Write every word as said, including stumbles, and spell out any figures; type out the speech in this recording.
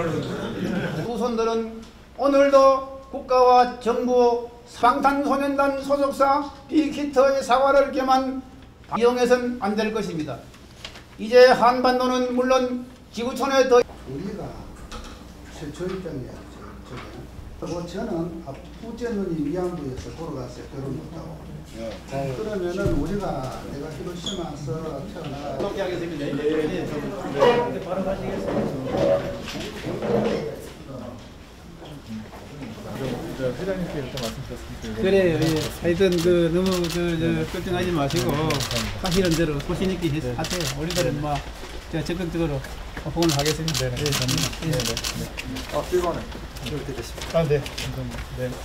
후손들은 오늘도 국가와 정부, 방탄소년단 소속사 빅히터의 사과를 겸한 이용해서는 안 될 것입니다. 이제 한반도는 물론 지구촌에 더 우리가 최초 입장이야. 저게. 저는 아프제 누님 위안부에서 돌아갔어요. 결혼 못하고. 네. 그러면은 우리가 내가 히로시마에서 태어나. 그렇게 하겠습니다. 네, 네, 네. 바로 가시겠습니다. 회장님께 이렇게 말씀드렸습니다. 그래요. 예. 하여튼 그 너무 저, 저 걱정하지 마시고 하시는 대로 소신 있게 네. 하세요. 우리들은 뭐 적극적으로 후원을 하겠습니다. 네, 네. 네. 네. 네. 아, 일 번에 이렇게 됐습니다. 아, 네. 감사합니다. 네.